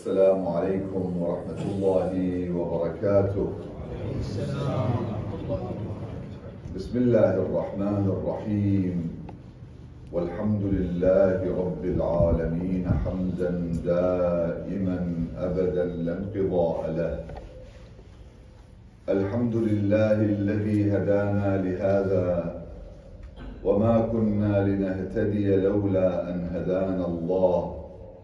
السلام عليكم ورحمة الله وبركاته. بسم الله الرحمن الرحيم، والحمد لله رب العالمين حمدا دائما أبدا لا انقضاء له. الحمد لله الذي هدانا لهذا وما كنا لنهتدي لولا أن هدانا الله.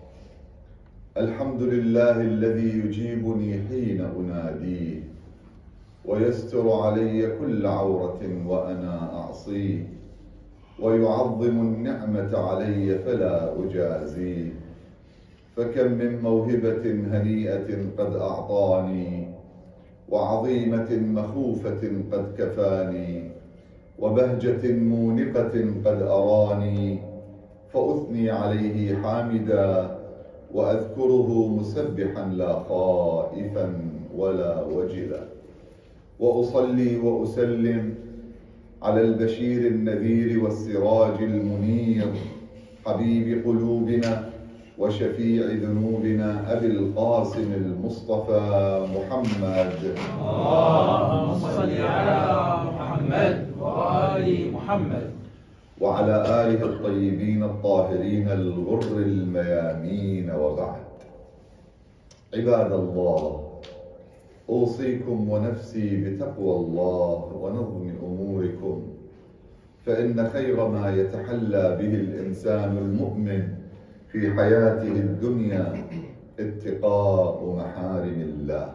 الحمد لله الذي يجيبني حين أناديه ويستر علي كل عورة وأنا أعصيه، ويعظم النعمة علي فلا أجازيه. فكم من موهبة هنيئة قد أعطاني، وعظيمة مخوفة قد كفاني، وبهجة مونقة قد أراني، فأثني عليه حامدا وأذكره مسبحا لا خائفا ولا وجلا. وأصلي وأسلم على البشير النذير والسراج المنير، حبيب قلوبنا وشفيع ذنوبنا أبي القاسم المصطفى محمد. اللهم صل على محمد وآل محمد وعلى آله الطيبين الطاهرين الغر الميامين. وبعد، عباد الله، أوصيكم ونفسي بتقوى الله ونظم أموركم، فإن خير ما يتحلى به الإنسان المؤمن في حياته الدنيا اتقاء محارم الله.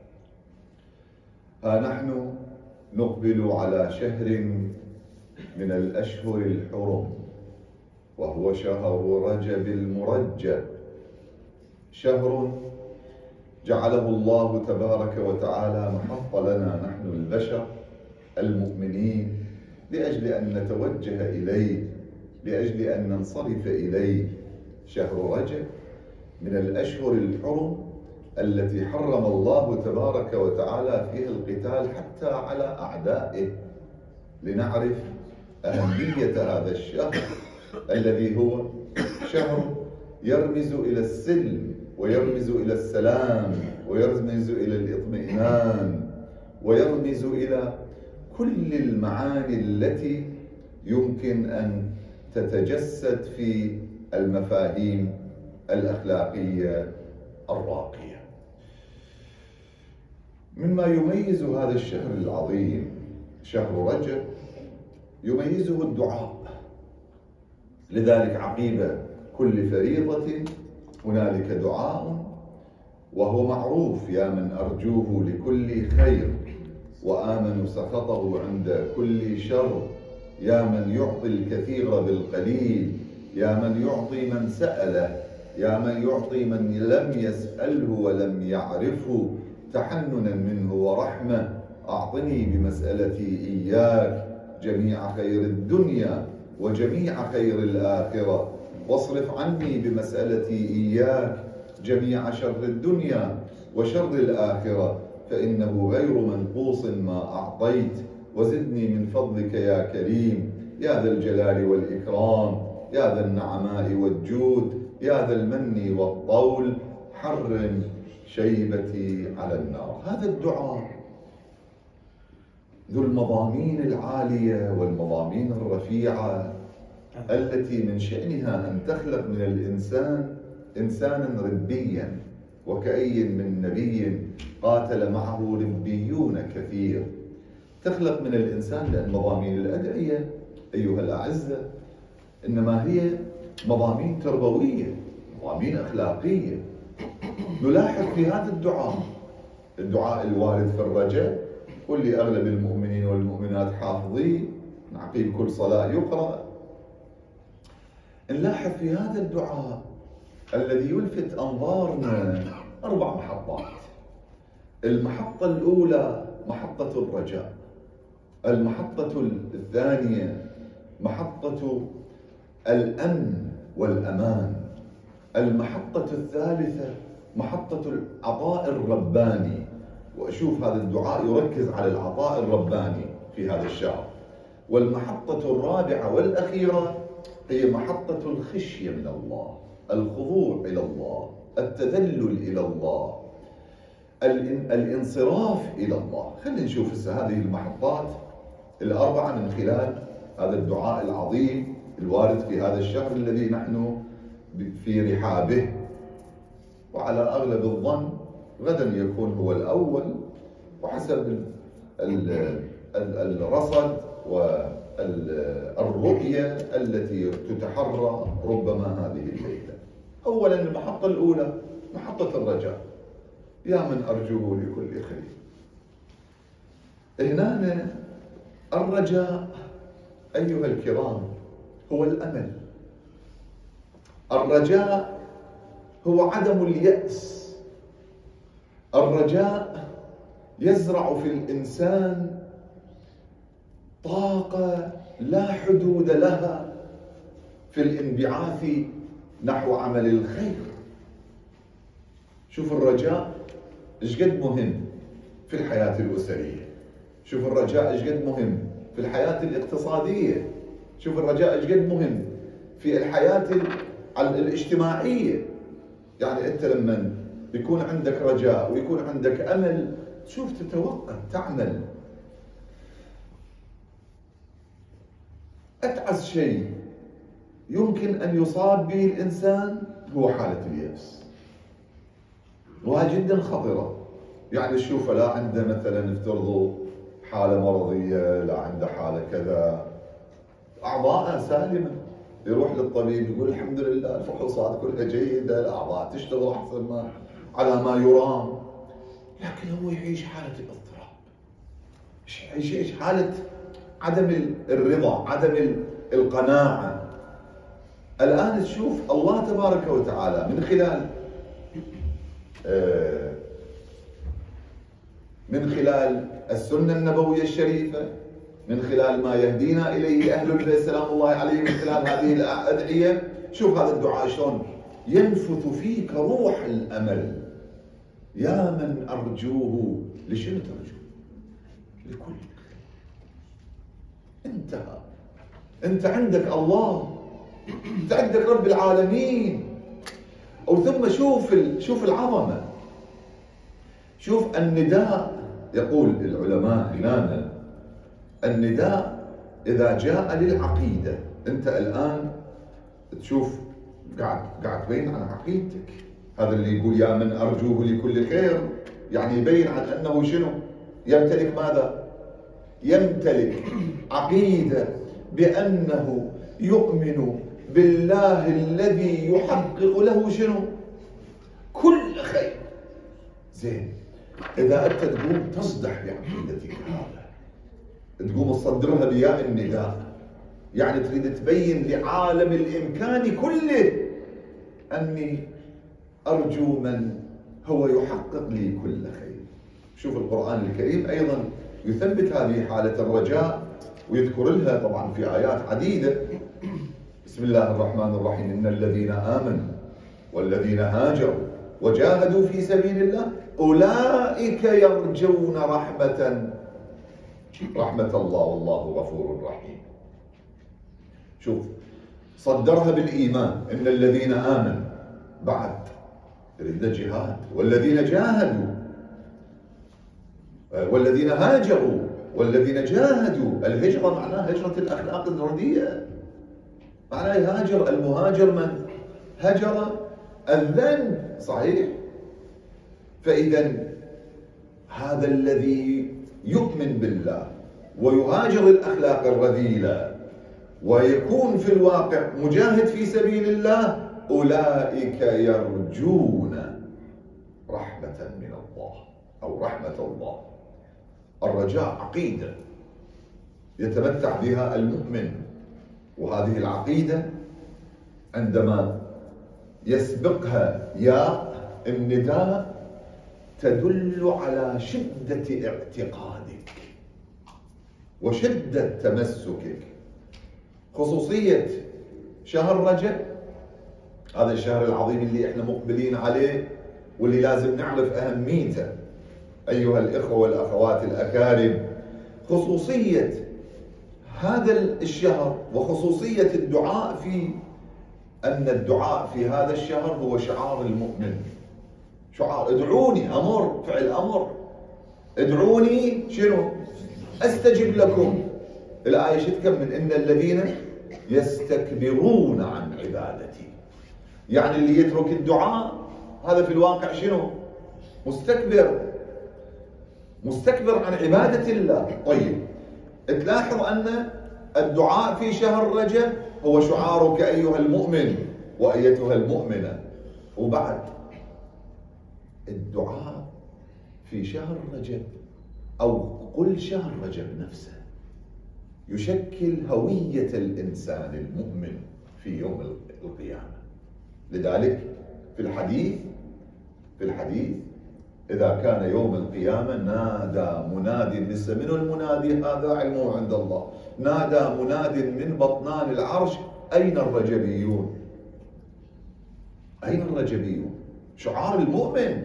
ها نحن نقبل على شهر من الأشهر الحرم، وهو شهر رجب المرجب، شهر جعله الله تبارك وتعالى محط لنا نحن البشر المؤمنين لأجل أن نتوجه إليه، لأجل أن ننصرف إليه. شهر رجب من الأشهر الحرم التي حرم الله تبارك وتعالى فيها القتال حتى على أعدائه، لنعرف أهمية هذا الشهر الذي هو شهر يرمز إلى السلم، ويرمز إلى السلام، ويرمز إلى الاطمئنان، ويرمز إلى كل المعاني التي يمكن أن تتجسد في المفاهيم الأخلاقية الراقية. مما يميز هذا الشهر العظيم شهر رجب يميزه الدعاء، لذلك عقيب كل فريضة هنالك دعاء، وهو معروف: يا من أرجوه لكل خير وآمن سخطه عند كل شر، يا من يعطي الكثير بالقليل، يا من يعطي من سأله، يا من يعطي من لم يسأله ولم يعرفه تحننا منه ورحمة. أعطني بمسألتي إياك جميع خير الدنيا وجميع خير الآخرة، واصرف عني بمسألتي إياك جميع شر الدنيا وشر الآخرة، فإنه غير منقوص ما أعطيت، وزدني من فضلك يا كريم يا ذا الجلال والإكرام، يا ذا النعماء والجود، يا ذا المن والطول، حرم شيبتي على النار. هذا الدعاء ذو المضامين العالية والمضامين الرفيعة التي من شأنها أن تخلق من الإنسان إنسانا ربيا، وكأي من نبي قاتل معه ربيون كثير. تخلق من الإنسان، لأن مضامين الأدعية أيها الأعزة إنما هي مضامين تربوية، مضامين أخلاقية. نلاحظ في هذا الدعاء الوارد في الرجب، واللي أغلب المؤمنين والمؤمنات حافظين عقيب كل صلاة يقرأ. نلاحظ في هذا الدعاء الذي يلفت أنظارنا 4 محطات. المحطة الأولى محطة الرجاء، المحطة الثانية محطة الأمن والأمان، المحطة الثالثة محطة العطاء الرباني. وأشوف هذا الدعاء يركز على العطاء الرباني في هذا الشهر. والمحطة الرابعة والأخيرة هي محطة الخشية من الله، الخضوع إلى الله، التذلل إلى الله، الانصراف إلى الله. خلينا نشوف هسه هذه المحطات الأربعة من خلال هذا الدعاء العظيم الوارد في هذا الشهر الذي نحن في رحابه، وعلى أغلب الظن غدا يكون هو الأول وحسب الرصد والرؤية التي تتحرى ربما هذه الليلة. أولا المحطة الأولى محطة الرجاء، يا من أرجوه لكل خير. هنا الرجاء أيها الكرام هو الأمل، الرجاء هو عدم اليأس، الرجاء يزرع في الإنسان طاقة لا حدود لها في الانبعاث نحو عمل الخير. شوف الرجاء ايش قد مهم في الحياة الأسرية، شوف الرجاء ايش قد مهم في الحياة الاقتصادية، شوف الرجاء ايش قد مهم في الحياة الاجتماعية. يعني أنت لما يكون عندك رجاء ويكون عندك أمل تشوف تتوقع تعمل. أتعس شيء يمكن أن يصاب به الإنسان هو حالة اليأس، وهي جدا خطرة. يعني تشوفه لا عنده مثلا افترضوا حالة مرضية، لا عنده حالة كذا، أعضاءه سالمة، يروح للطبيب يقول الحمد لله الفحوصات كلها جيدة، الأعضاء تشتغل أحسن ما على ما يرام، لكن هو يعيش حالة الاضطراب، يعيش حالة عدم الرضا، عدم القناعة. الآن تشوف الله تبارك وتعالى من خلال السنة النبوية الشريفة، من خلال ما يهدينا إليه أهل البيت سلام الله عليهم، من خلال هذه الأدعية، شوف هذا الدعاء شلون ينفث فيك روح الأمل. يا من أرجوه، لشنو ترجو؟ لكل أنت عندك الله، أنت عندك رب العالمين. أو ثم شوف العظمة، شوف النداء. يقول العلماء هنا النداء إذا جاء للعقيدة، أنت الآن تشوف قاعد تبين عن عقيدتك. هذا اللي يقول يا من أرجوه لكل خير، يعني يبين عن أنه شنو؟ يمتلك ماذا؟ يمتلك عقيدة بأنه يؤمن بالله الذي يحقق له شنو؟ كل خير. زين، إذا أنت تقوم تصدح بعقيدتك هذا، تقوم تصدرها بياء النداء، يعني تريد تبين لعالم الإمكان كله أني أرجو من هو يحقق لي كل خير. شوف القرآن الكريم أيضا يثبت هذه حالة الرجاء ويذكر لها طبعا في آيات عديدة. بسم الله الرحمن الرحيم: إن الذين آمنوا والذين هاجروا وجاهدوا في سبيل الله أولئك يرجون رحمة الله والله غفور رحيم. شوف صدرها بالإيمان، إن الذين آمنوا، بعد تريد جهاد، والذين جاهدوا، والذين هاجروا، والذين جاهدوا. الهجرة معناها هجرة الأخلاق الرديئة، معناها يهاجر. المهاجر من هجر الذنب، صحيح؟ فإذا هذا الذي يؤمن بالله ويهاجر الأخلاق الرذيلة ويكون في الواقع مجاهد في سبيل الله، أولئك يرجون رحمة من الله أو رحمة الله. الرجاء عقيدة يتمتع بها المؤمن، وهذه العقيدة عندما يسبقها يا النداء تدل على شدة اعتقادك وشدة تمسكك. خصوصية شهر رجب، هذا الشهر العظيم اللي احنا مقبلين عليه واللي لازم نعرف أهميته أيها الإخوة والأخوات الأكارم. خصوصية هذا الشهر وخصوصية الدعاء فيه أن الدعاء في هذا الشهر هو شعار المؤمن. شعار ادعوني، أمر، فعل أمر. ادعوني شنو؟ أستجب لكم. الآية شو تكمل؟ إن الذين يستكبرون عن عبادتي. يعني اللي يترك الدعاء هذا في الواقع شنو؟ مستكبر عن عبادة الله. طيب، تلاحظ أن الدعاء في شهر رجب هو شعارك أيها المؤمن وأيتها المؤمنة. وبعد الدعاء في شهر رجب أو قل شهر رجب نفسه يشكل هوية الإنسان المؤمن في يوم القيامة. لذلك في الحديث إذا كان يوم القيامة نادى مناد، لسه من المنادي هذا علمه عند الله، نادى مناد من بطنان العرش أين الرجبيون؟ أين الرجبيون؟ شعار المؤمن.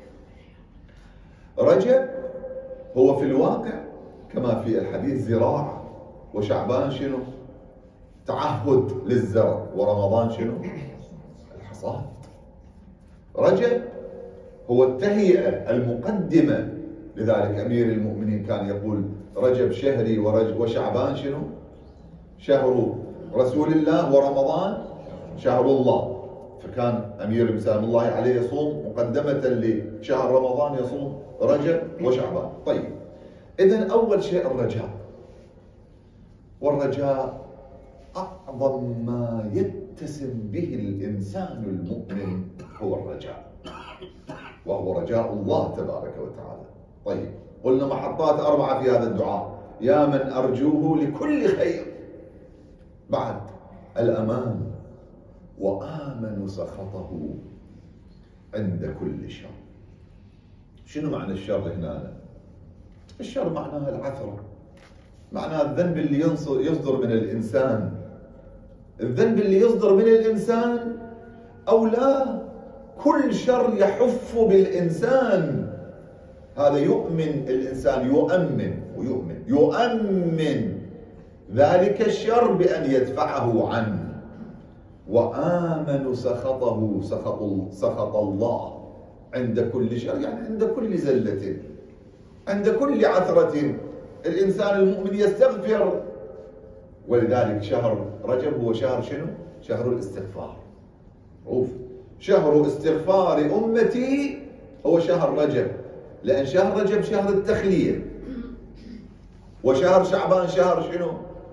رجب هو في الواقع كما في الحديث زراعة، وشعبان شنو؟ تعهد للزرع، ورمضان شنو؟ الحصاد. رجب هو التهيئة المقدمة. لذلك أمير المؤمنين كان يقول رجب شهري وشعبان شنو؟ شهر رسول الله، ورمضان شهر الله. فكان أمير سلام الله عليه يصوم مقدمة لشهر رمضان، يصوم رجب وشعبان. طيب، إذن أول شيء الرجاء، والرجاء أعظم ما يتسم به الإنسان المؤمن هو الرجاء، وهو رجاء الله تبارك وتعالى. طيب، قلنا محطات 4 في هذا الدعاء: يا من أرجوه لكل خير. بعد الأمان، وآمن سخطه عند كل شر. شنو معنى الشر هنا؟ الشر معناها العثرة، معناها الذنب اللي يصدر من الإنسان. الذنب اللي يصدر من الإنسان أو لا، كل شر يحف بالإنسان. هذا يؤمن الإنسان، يؤمن ذلك الشر بأن يدفعه عنه. وآمن سخطه، سخط الله عند كل شر، يعني عند كل زلة، عند كل عثرة الإنسان المؤمن يستغفر. ولذلك شهر رجب هو شهر شنو؟ شهر الاستغفار. شهر استغفار أمتي هو شهر رجب، لأن شهر رجب شهر التخلية، وشهر شعبان شهر شنو؟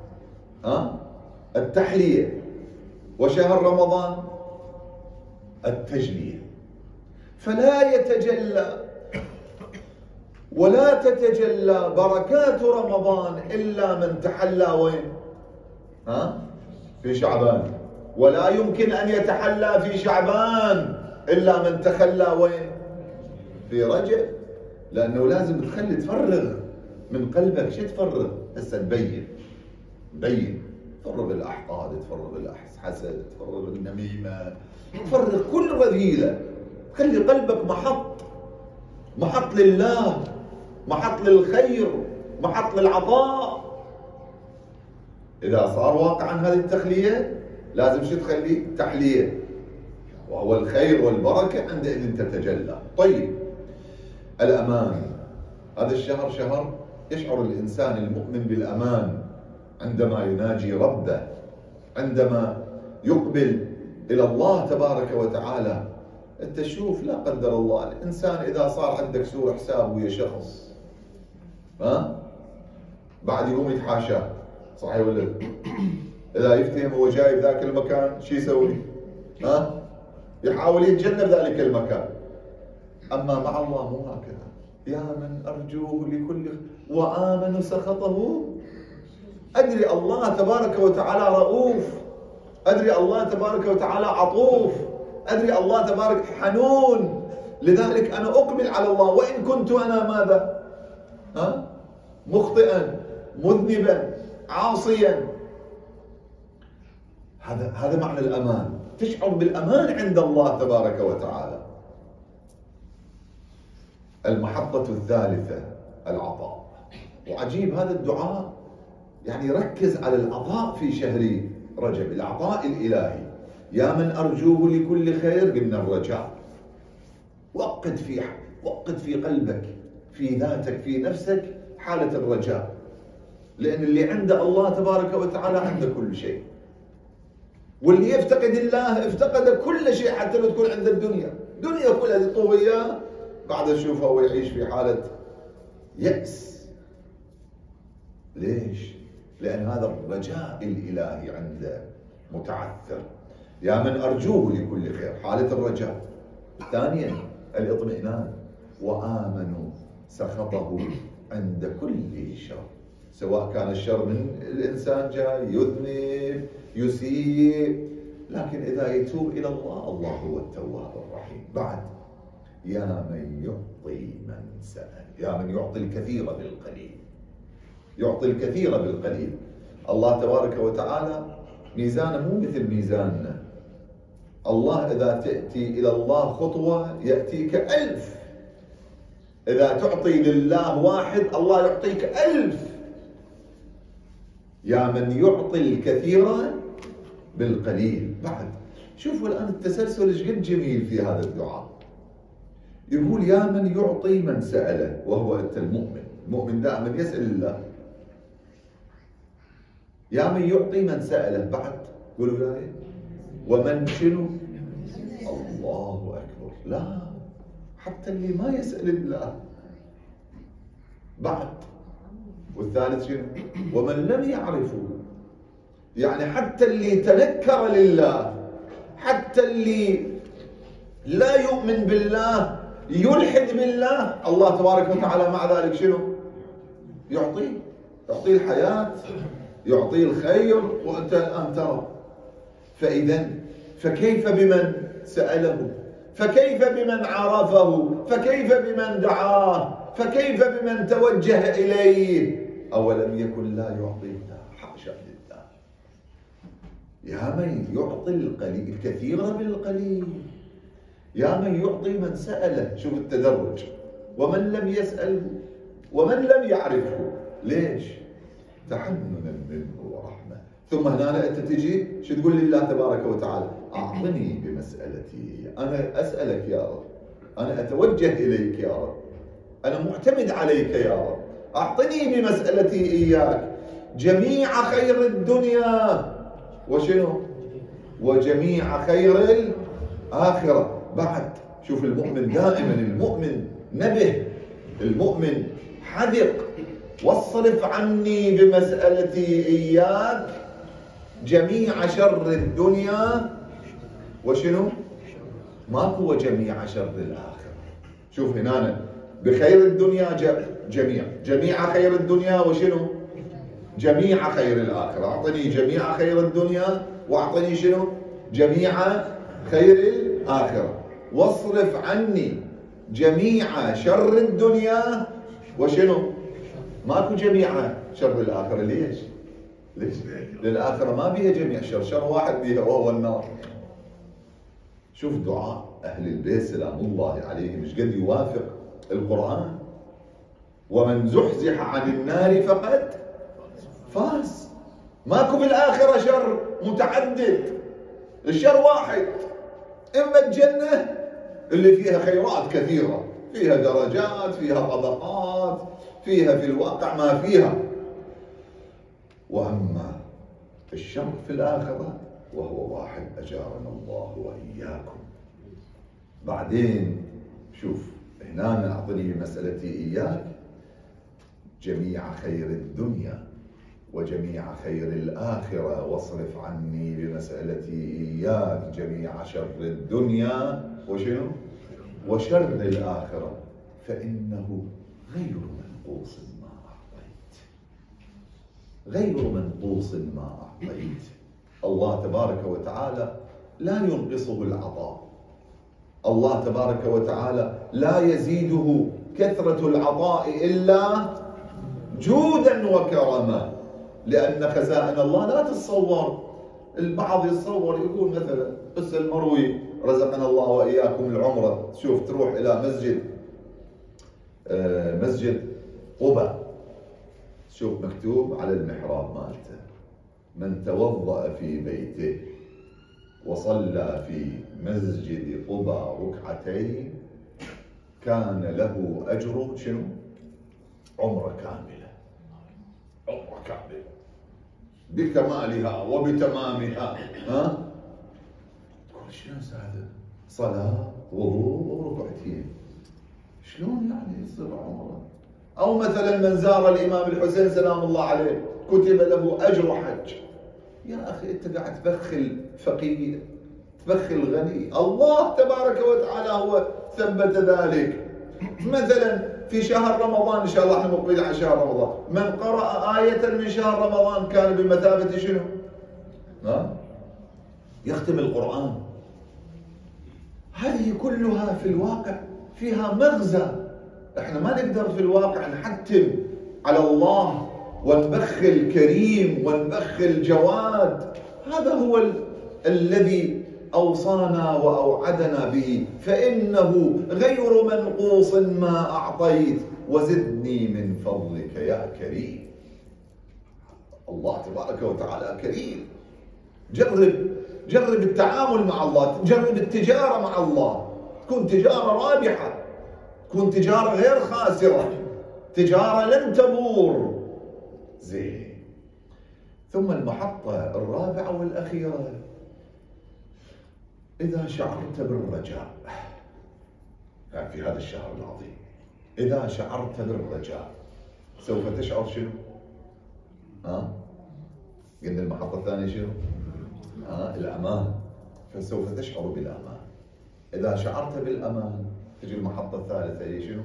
التحلية، وشهر رمضان التجلية. فلا يتجلى ولا تتجلى بركات رمضان إلا من تحلى وين؟ في شعبان. ولا يمكن أن يتحلى في شعبان إلا من تخلى وين؟ في رجب. لأنه لازم تفرغ من قلبك. شو تفرغ؟ هسه تبين، تفرغ الأحقاد، تفرغ الحسد، تفرغ النميمة، تفرغ كل رذيلة. خلي قلبك محط لله، محط للخير، محط للعطاء. إذا صار واقعا هذه التخلية لازم شو تخلي؟ تحلية، وهو الخير والبركة عندئذ تتجلى. طيب، الأمان. هذا الشهر شهر يشعر الإنسان المؤمن بالأمان عندما يناجي ربه، عندما يقبل إلى الله تبارك وتعالى. أنت تشوف لا قدر الله الإنسان إذا صار عندك سوء حساب ويا شخص، بعد يقوم يتحاشاه، صحيح ولا لا؟ إذا يفتهم هو جاي بذاك المكان شو يسوي؟ يحاول يتجنب ذلك المكان. أما مع الله مو هكذا. يا من أرجوه لكل وآمن سخطه. أدري الله تبارك وتعالى رؤوف، أدري الله تبارك وتعالى عطوف، أدري الله تبارك حنون. لذلك أنا أقبل على الله وإن كنت أنا ماذا؟ مخطئا، مذنبا، عاصيا. هذا معنى الأمان. تشعر بالأمان عند الله تبارك وتعالى. المحطة الثالثة العطاء. وعجيب هذا الدعاء، يعني ركز على العطاء في شهر رجب، العطاء الإلهي. يا من أرجوه لكل خير، قلنا الرجاء. وقت في قلبك، في ذاتك، في نفسك حالة الرجاء، لأن اللي عند الله تبارك وتعالى عنده كل شيء. واللي يفتقد الله افتقد كل شيء، حتى لو تكون عنده الدنيا كلها تطوي اياه، بعد تشوفه ويعيش في حالة يأس. ليش؟ لأن هذا الرجاء الإلهي عنده متعثر. يا من أرجوه لكل خير، حالة الرجاء. ثانيا الاطمئنان، وآمنوا سخطه عند كل شر، سواء كان الشر من الإنسان جاي يذنب يسيء، لكن إذا يتوب إلى الله، الله هو التواب الرحيم. بعد يا من يعطي من سأل، يا من يعطي الكثير بالقليل، يعطي الكثير بالقليل. الله تبارك وتعالى ميزانه مو مثل ميزاننا. الله إذا تأتي إلى الله خطوة يأتيك 1000. إذا تعطي لله 1 الله يعطيك 1000. يا من يعطي الكثير بالقليل. بعد شوفوا الآن التسلسل ايش قد جميل في هذا الدعاء. يقول يا من يعطي من سأله، وهو أنت المؤمن. المؤمن دائما يسأل الله. يا من يعطي من سأله. بعد قولوا لا إيه؟ ومن شنو؟ الله أكبر. لا، حتى اللي ما يسأل الله. بعد والثالث شنو؟ ومن لم يعرفه، يعني حتى اللي تنكر لله، حتى اللي لا يؤمن بالله، يلحد بالله، الله تبارك وتعالى مع ذلك شنو؟ يعطيه الحياة، يعطيه الخير، وأنت الآن ترى. فإذا فكيف بمن سأله؟ فكيف بمن عرفه؟ فكيف بمن دعاه؟ فكيف بمن توجه إليه؟ أولم يكن لا يعطي الله؟ حاشا لله. يا من يعطي القليل الكثير بالقليل، يا من يعطي من سأله. شوف التدرج. ومن لم يسأله ومن لم يعرفه. ليش؟ تحننا منه ورحمة. ثم هنا أنت تجي شو تقول لله تبارك وتعالى؟ أعطني بمسألتي، أنا أسألك يا رب، أنا أتوجه إليك يا رب، أنا معتمد عليك يا رب، أعطني بمسألتي إياك جميع خير الدنيا وشنو؟ وجميع خير الآخرة. بعد شوف المؤمن دائما، المؤمن نبه، المؤمن حذق. واصرف عني بمسألتي إياك جميع شر الدنيا وشنو؟ ماكو وجميع شر الآخرة. شوف هنا بخير الدنيا جميع خير الدنيا وشنو؟ جميع خير الآخرة. أعطني جميع خير الدنيا وأعطني شنو؟ جميع خير الآخرة. واصرف عني جميع شر الدنيا وشنو؟ ماكو جميع شر الآخرة. ليش؟ لأن الآخرة ما بيها جميع شر واحد بيها وهو النار. شوف دعاء أهل البيت سلام الله عليهم ايش قد يوافق القرآن. ومن زحزح عن النار فقد فاز. ماكو بالآخرة شر متعدد، الشر واحد. إما الجنة اللي فيها خيرات كثيرة، فيها درجات، فيها طبقات، فيها في الواقع ما فيها. وأما الشر في الآخرة وهو واحد، أجارنا الله وإياكم. بعدين شوف هنا أعطني بمسألتي إياك جميع خير الدنيا وجميع خير الآخرة، واصرف عني بمسألتي إياك جميع شر الدنيا وشنو؟ وشر الآخرة، فإنه غير منقوص ما أعطيت، غير منقوص ما أعطيت. الله تبارك وتعالى لا ينقصه العطاء، الله تبارك وتعالى لا يزيده كثرة العطاء إلا جودا وكرما، لأن خزائن الله لا تتصور. البعض يتصور يقول مثلا بس المروي رزقنا الله وإياكم العمرة، شوف تروح إلى مسجد قباء، شوف مكتوب على المحراب مالته من توضأ في بيته وصلى في مسجد قباء ركعتين كان له أجر شنو؟ عمرة كاملة. عمرة كاملة بكمالها وبتمامها. تقول شنو هذا؟ صلاة وضوء وركعتين، شلون يعني يصير عمره؟ أو مثلا من زار الإمام الحسين سلام الله عليه كتب له أجر حج. يا أخي أنت قاعد تبخل فقير، تبخل غني. الله تبارك وتعالى هو ثبت ذلك. مثلا في شهر رمضان، إن شاء الله احنا مقبلين على شهر رمضان، من قرأ آية من شهر رمضان كان بمثابة شنو؟ يختم القرآن. هذه كلها في الواقع فيها مغزى. احنا ما نقدر في الواقع نحتم على الله ونبخل كريم ونبخل جواد. هذا هو الذي أوصانا وأوعدنا به، فإنه غير منقوص ما أعطيت وزدني من فضلك يا كريم. الله تبارك وتعالى كريم. جرب التعامل مع الله، جرب التجارة مع الله، تكون تجارة رابحة، تكون تجارة غير خاسرة، تجارة لن تبور. زين. ثم المحطة الرابعة والأخيرة، إذا شعرت بالرجاء يعني في هذا الشهر العظيم، إذا شعرت بالرجاء سوف تشعر شنو؟ قلنا المحطة الثانية شنو؟ الأمان. فسوف تشعر بالأمان. إذا شعرت بالأمان تجي المحطة الثالثة هي شنو؟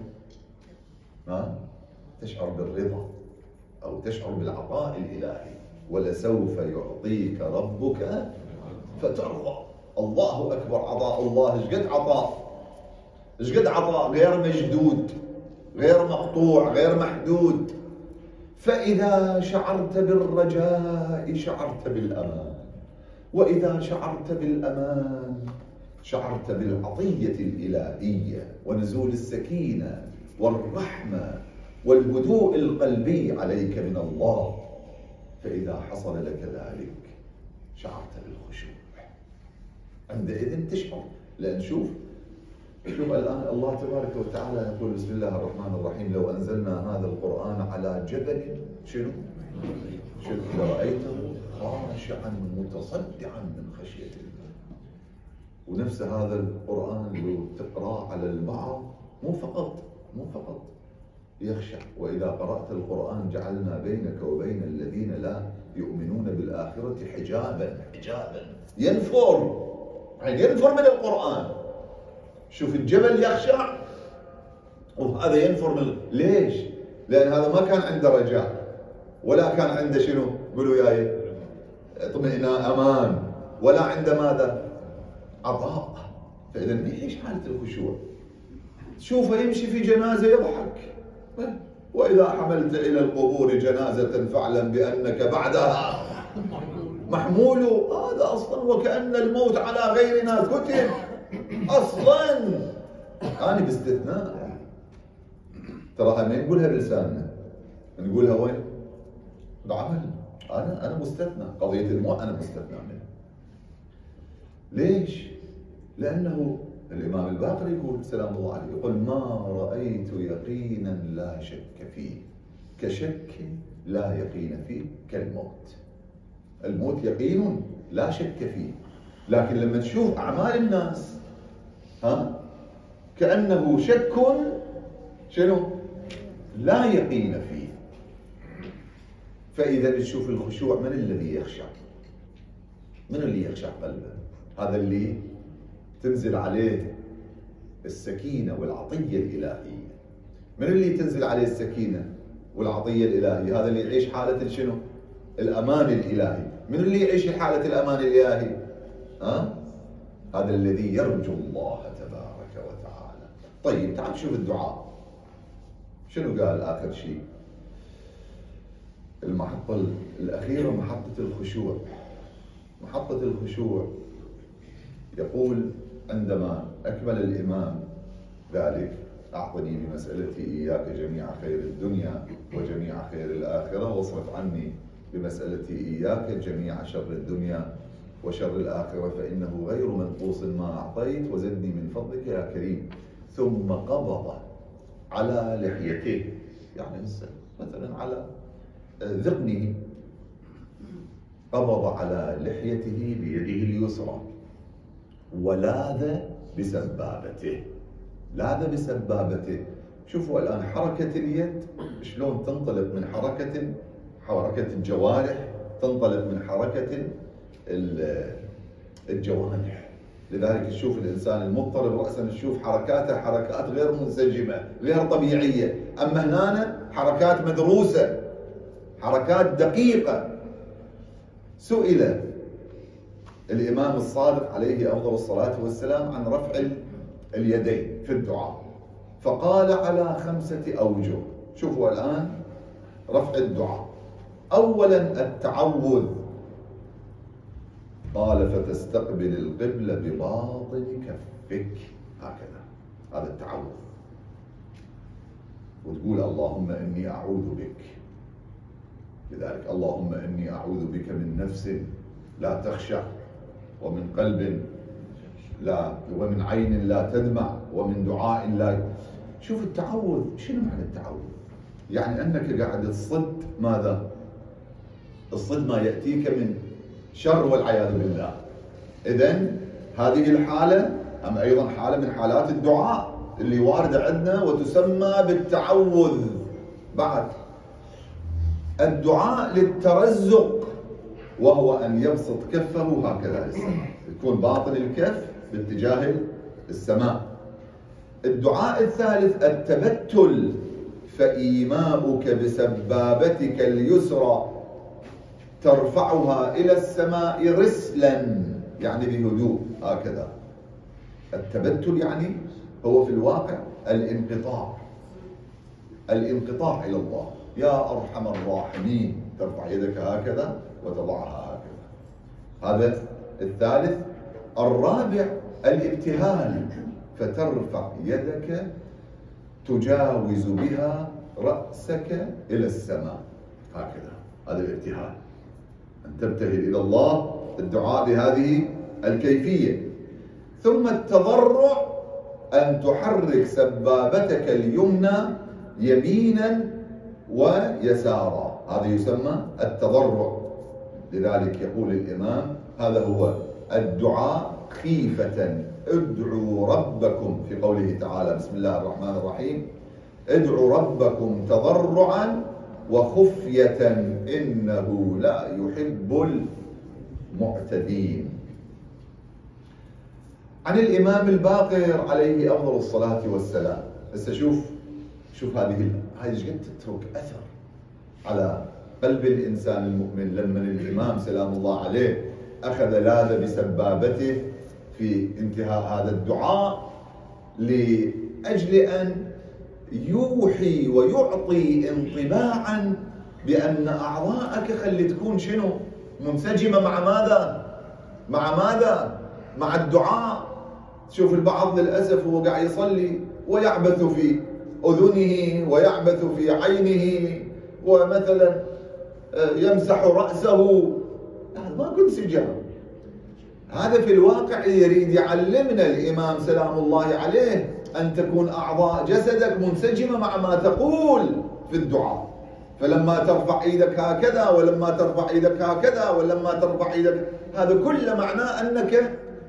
تشعر بالرضا أو تشعر بالعطاء الإلهي. ولسوف يعطيك ربك فترضى. الله أكبر. عطاء الله إيش قد عطاء، إيش قد عطاء غير مجدود، غير مقطوع، غير محدود. فإذا شعرت بالرجاء شعرت بالأمان، وإذا شعرت بالأمان شعرت بالعطية الإلهية ونزول السكينة والرحمة والهدوء القلبي عليك من الله. فإذا حصل لك ذلك شعرت بالخشوع. عندئذ تشعر. لأن شوف الآن الله تبارك وتعالى يقول بسم الله الرحمن الرحيم: لو أنزلنا هذا القرآن على جبل شنو لرأيته خاشعا متصدعا من خشية الله. ونفس هذا القرآن لو تقرأ على البعض مو فقط يخشع. وإذا قرأت القرآن جعلنا بينك وبين الذين لا يؤمنون بالآخرة حجابا ينفر من القرآن. شوف الجبل يخشع وهذا ينفر من. ليش؟ لأن هذا ما كان عنده رجاء ولا كان عنده شنو؟ قولوا ياي اطمئنان، أمان، ولا عنده ماذا؟ عطاء. فإذا يعيش حالة الخشوع. تشوفه يمشي في جنازة يضحك. وإذا حملت إلى القبور جنازة فاعلم بأنك بعدها محمول. هذا أصلا وكأن الموت على غيرنا كتب أصلا. أنا باستثناء تراها ما نقولها بلساننا، نقولها وين؟ بعمل. أنا مستثنى. قضية الموت أنا مستثنى منها. ليش؟ لأنه الإمام الباقر يقول سلام الله عليه، يقول: ما رأيت يقينا لا شك فيه كشك لا يقين فيه كالموت. الموت يقين لا شك فيه، لكن لما تشوف أعمال الناس كأنه شك شنو؟ لا يقين فيه. فإذا تشوف الخشوع، من الذي يخشع؟ من اللي يخشع قلبه؟ هذا اللي تنزل عليه السكينة والعطية الإلهية. من اللي تنزل عليه السكينة والعطية الإلهية؟ هذا اللي يعيش حالة شنو؟ الأمان الإلهي. من اللي يعيش حالة الأمان الإلهي؟ هذا الذي يرجو الله تبارك وتعالى. طيب تعال شوف الدعاء شنو قال آخر شيء. المحطة الأخيرة محطة الخشوع. محطة الخشوع يقول عندما أكمل الإمام ذلك: أعطني بمسألتي إياك جميع خير الدنيا وجميع خير الآخرة، واصرف عني بمسألتي إياك جميع شر الدنيا وشر الآخرة فإنه غير منقوص ما أعطيت وزدني من فضلك يا كريم. ثم قبض على لحيته، يعني مثلا على ذقنه، قبض على لحيته بيده اليسرى ولاذ بسبابته. لاذ بسبابته. شوفوا الآن حركة اليد شلون تنطلق من حركة الجوارح، تنطلق من حركة الجوانح. لذلك تشوف الإنسان المضطرب رأسا تشوف حركاته حركات غير منسجمة غير طبيعية، أما هنا حركات مدروسة، حركات دقيقة. سئل الإمام الصادق عليه أفضل الصلاة والسلام عن رفع اليدين في الدعاء، فقال على 5 أوجه. شوفوا الآن رفع الدعاء. أولا التعوذ، قال فتستقبل القبلة بباطن كفك، هكذا، هذا التعوذ، وتقول اللهم إني أعوذ بك. لذلك اللهم إني أعوذ بك من نفس لا تخشع، ومن قلب لا، ومن عين لا تدمع، ومن دعاء لا. شوف التعوذ، شنو معنى التعوذ؟ يعني أنك قاعد تصد ماذا؟ تصد ما يأتيك من شر والعياذ بالله. إذن هذه الحالة أم أيضا حالة من حالات الدعاء اللي واردة عندنا وتسمى بالتعوذ. بعد الدعاء للترزق، وهو أن يبسط كفه هكذا للسماء، يكون باطن الكف باتجاه السماء. الدعاء الثالث التبتل، فإيماؤك بسبابتك اليسرى ترفعها إلى السماء رسلا، يعني بهدوء هكذا. التبتل يعني هو في الواقع الانقطاع إلى الله، يا أرحم الراحمين، ترفع يدك هكذا وتضعها هكذا. هذا الثالث. الرابع الابتهال، فترفع يدك تجاوز بها رأسك إلى السماء هكذا، هذا الابتهال، أن تبتهل إلى الله، الدعاء بهذه الكيفية. ثم التضرع، أن تحرك سبابتك اليمنى يمينا ويسارا، هذا يسمى التضرع. لذلك يقول الإمام هذا هو الدعاء خيفة، ادعوا ربكم، في قوله تعالى بسم الله الرحمن الرحيم ادعوا ربكم تضرعا وخفية إنه لا يحب المعتدين. عن الإمام الباقر عليه أفضل الصلاة والسلام. هسه شوف هذه ايش قد تترك أثر على قلب الإنسان المؤمن. لما الإمام سلام الله عليه أخذ لاذ بسبابته في انتهاء هذا الدعاء لأجل أن يوحي ويعطي انطباعا بأن أعضاءك خلي تكون شنو؟ منسجمة مع ماذا؟ مع الدعاء. تشوف البعض للأسف هو قاعد يصلي ويعبث في أذنه ويعبث في عينه، ومثلا يمسح رأسه، هذا ما كنت انسجام. هذا في الواقع يريد يعلمنا الإمام سلام الله عليه أن تكون أعضاء جسدك منسجمة مع ما تقول في الدعاء. فلما ترفع ايدك هكذا، ولما ترفع ايدك هكذا، ولما ترفع ايدك، هذا كله معناه أنك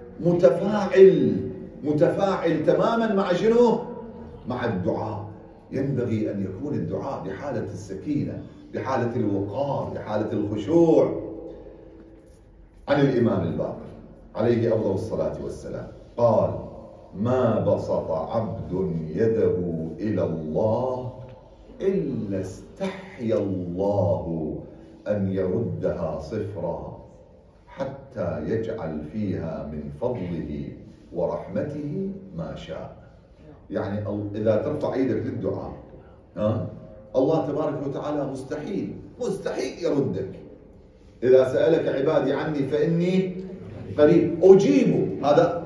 متفاعل تماما مع شنو؟ مع الدعاء. ينبغي أن يكون الدعاء بحالة السكينة، بحالة الوقار، بحالة الخشوع. عن الإمام الباقر عليه أفضل الصلاة والسلام قال ما بسط عبد يده إلى الله إلا استحيا الله أن يردها صفرا حتى يجعل فيها من فضله ورحمته ما شاء. يعني إذا ترفع ايدك للدعاء الله تبارك وتعالى مستحيل يردك. إذا سألك عبادي عني فإني قريب أجيب.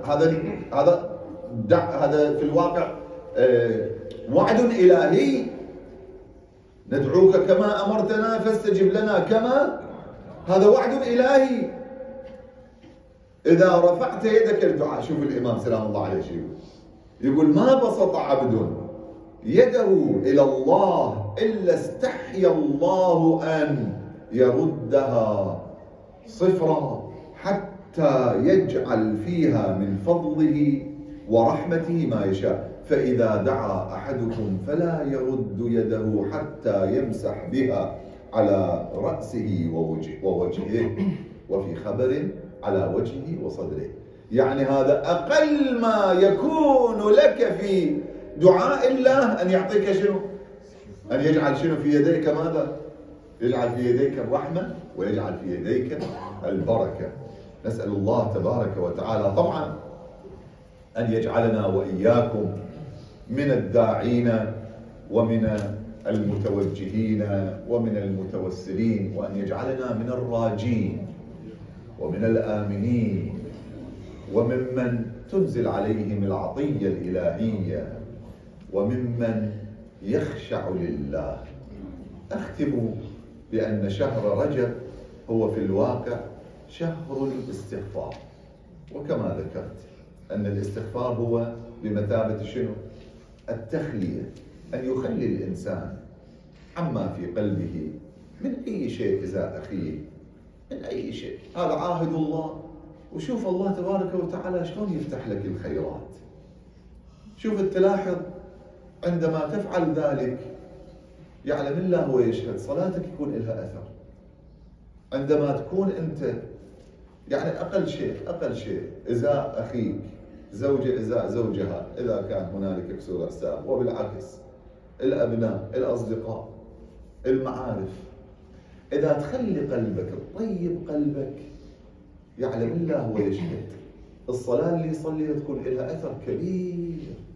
هذا في الواقع وعد إلهي، ندعوك كما أمرتنا فاستجب لنا كما، هذا وعد إلهي. إذا رفعت يدك الدعاء، شوف الإمام سلام الله عليه شو يقول: ما بسط عبد يده إلى الله إلا استحيا الله أن يردها صفرا حتى يجعل فيها من فضله ورحمته ما يشاء، فإذا دعا أحدكم فلا يرد يده حتى يمسح بها على رأسه ووجهه، وفي خبر على وجهه وصدره. يعني هذا أقل ما يكون لك في دعاء الله، أن يعطيك شنو؟ أن يجعل شنو في يديك؟ ماذا؟ يجعل في يديك الرحمة ويجعل في يديك البركة. نسأل الله تبارك وتعالى طبعا أن يجعلنا وإياكم من الداعين ومن المتوجهين ومن المتوسلين، وأن يجعلنا من الراجين ومن الآمنين وممن تنزل عليهم العطية الإلهية وممن يخشع لله. أختم بأن شهر رجب هو في الواقع شهر الاستغفار، وكما ذكرت أن الاستغفار هو بمثابة شنو؟ التخلية، أن يخلي الإنسان عما في قلبه من أي شيء إزاء أخيه، من أي شيء. هذا عاهد الله. وشوف الله تبارك وتعالى شلون يفتح لك الخيرات. شوف تلاحظ عندما تفعل ذلك يعلم الله ويشهد، صلاتك يكون لها أثر. عندما تكون أنت يعني أقل شيء إزاء أخيك، زوجة إزاء زوجها إذا كان هنالك كسور أجسام، وبالعكس الأبناء، الأصدقاء، المعارف، إذا تخلي قلبك تطيب قلبك يعلم الله ويشهد، الصلاة اللي يصليها تكون لها أثر كبير.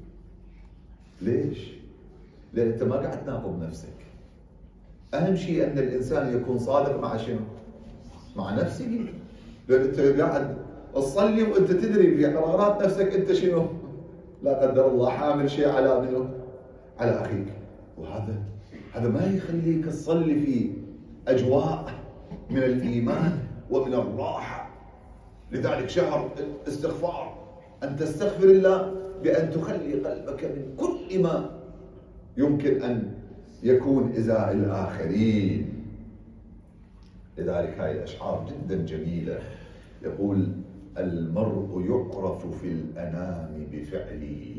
ليش؟ لأن أنت ما قاعد تناقض نفسك. أهم شيء أن الإنسان يكون صادق مع شنو؟ مع نفسه. لأن أنت قاعد تصلي وأنت تدري في قرارات نفسك أنت شنو؟ لا قدر الله حامل شيء على منه؟ على أخيك. وهذا ما يخليك تصلي في أجواء من الإيمان ومن الراحة. لذلك شهر الاستغفار، أن تستغفر الله بأن تخلي قلبك من كل ما يمكن أن يكون إزاء الآخرين. لذلك هاي الأشعار جدا جميلة. يقول: المرء يعرف في الأنام بفعله،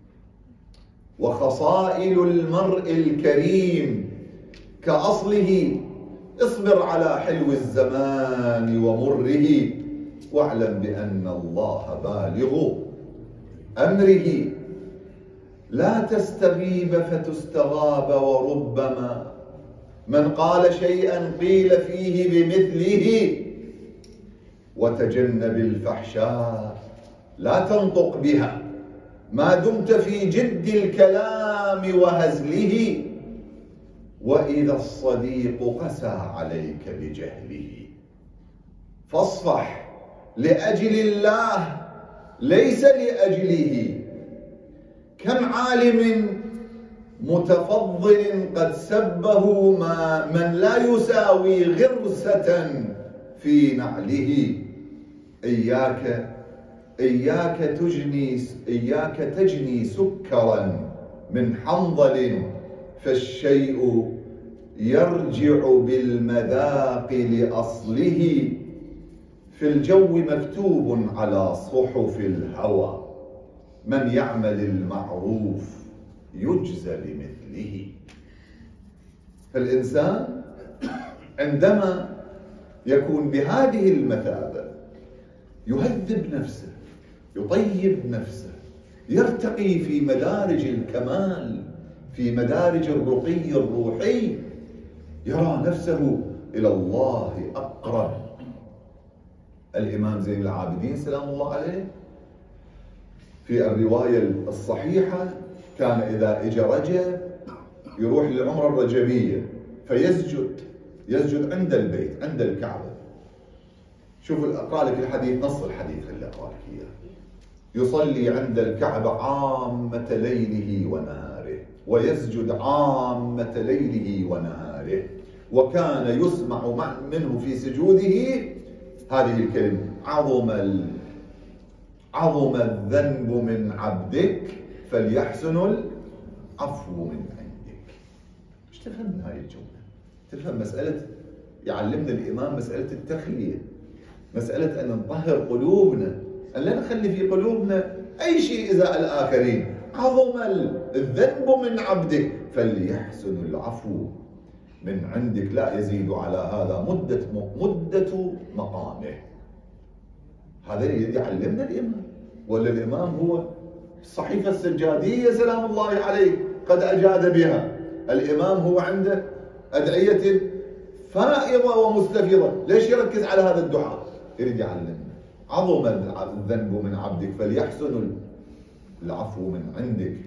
وخصائل المرء الكريم كأصله، اصبر على حلو الزمان ومره، واعلم بأن الله بالغ أمره. لا تستغيب فتستغاب، وربما من قال شيئا قيل فيه بمثله، وتجنب الفحشاء لا تنطق بها ما دمت في جد الكلام وهزله، وإذا الصديق قسى عليك بجهله، فاصفح لأجل الله ليس لأجله. كم عالم متفضل قد سبه من لا يساوي غرسة في نعله. إياك تجني سكرا من حنظل، فالشيء يرجع بالمذاق لأصله. في الجو مكتوب على صحف الهوى، من يعمل المعروف يجزى بمثله. فالإنسان عندما يكون بهذه المثابة يهذب نفسه، يطيب نفسه، يرتقي في مدارج الكمال، في مدارج الرقي الروحي، يرى نفسه إلى الله أقرب. الإمام زين العابدين سلام الله عليه في الرواية الصحيحة كان إذا إجى رجب يروح للعمرة الرجبية فيسجد عند البيت، عند الكعبة. شوف أقرأ لك الحديث، نص الحديث اللي أقرأ لك إياه. يصلي عند الكعبة عامة ليله ونهاره، ويسجد عامة ليله ونهاره، وكان يسمع منه في سجوده هذه الكلمة: عظم عظم الذنب من عبدك فليحسن العفو من عندك. ايش تفهم من هاي الجملة؟ تفهم مسألة يعلمنا الإمام مسألة التخلية، مسألة أن نطهر قلوبنا، أن لا نخلي في قلوبنا أي شيء إزاء الآخرين. عظم الذنب من عبدك فليحسن العفو من عندك، لا يزيد على هذا مدة مقامه. هذا يعلمنا الإمام، ولا الإمام هو الصحيفة السجادية سلام الله عليه قد أجاد بها. الإمام هو عنده أدعية فائضة ومستفيضة، ليش يركز على هذا الدعاء؟ يريد يعلمنا عظم الذنب من عبدك فليحسن العفو من عندك.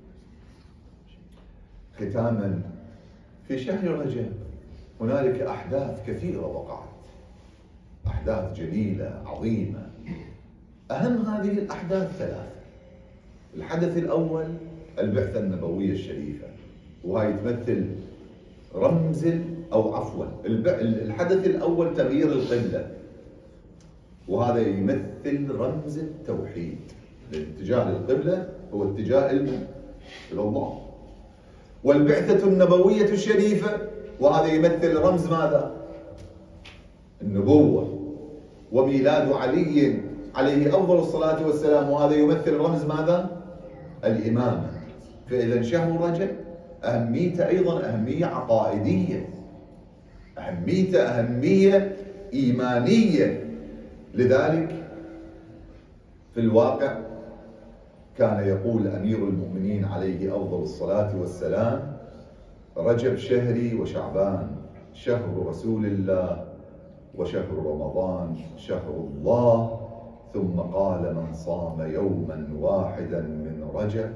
ختاما، في شهر رجب هنالك أحداث كثيرة وقعت، أحداث جليلة عظيمة. أهم هذه الأحداث ثلاثة. الحدث الأول البعثة النبوية الشريفة، وهي تمثل رمز أو عفوا الحدث الأول تغيير القبلة، وهذا يمثل رمز التوحيد. الاتجاه للقبلة هو اتجاه إلى الله. والبعثة النبوية الشريفة، وهذا يمثل رمز ماذا؟ النبوة. وميلاد علي عليه أفضل الصلاة والسلام، وهذا يمثل رمز ماذا؟ الإمامة. فإذا شهر رجب أهميته أيضا أهمية عقائدية، أهميته أهمية إيمانية. لذلك في الواقع كان يقول أمير المؤمنين عليه أفضل الصلاة والسلام: رجب شهري وشعبان شهر رسول الله وشهر رمضان شهر الله. ثم قال: من صام يوما واحدا من رجب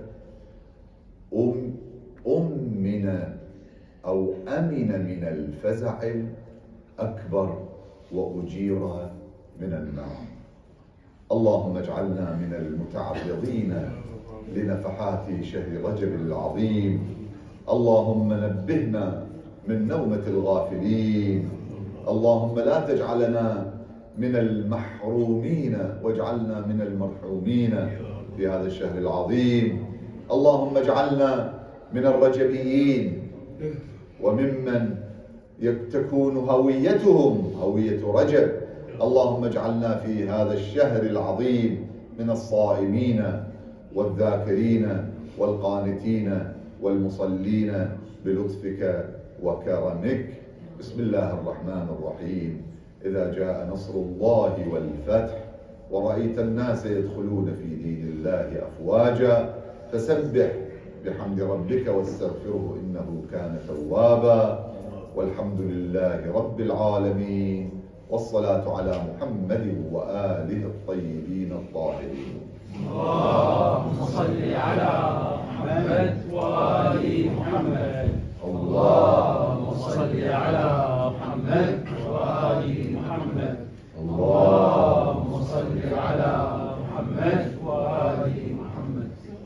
أمن من الفزع الأكبر وأجير من النار. اللهم اجعلنا من المتعرضين لنفحات شهر رجب العظيم. اللهم نبهنا من نومة الغافلين. اللهم لا تجعلنا من المحرومين واجعلنا من المرحومين في هذا الشهر العظيم. اللهم اجعلنا من الرجبيين وممن تكون هويتهم هوية رجب. اللهم اجعلنا في هذا الشهر العظيم من الصائمين والذاكرين والقانتين والمصلين بلطفك وكرمك. بسم الله الرحمن الرحيم. إذا جاء نصر الله والفتح ورأيت الناس يدخلون في دين الله أفواجا فسبح بحمد ربك واستغفره إنه كان توابا. والحمد لله رب العالمين، والصلاة على محمد وآله الطيبين الطاهرين. اللهم صل على محمد وآل محمد. اللهم صل على محمد وآل محمد. اللهم صل على محمد وآل محمد.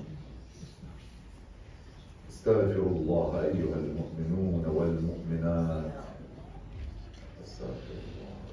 استغفروا الله أيها المؤمنون والمؤمنات. استغفر الله.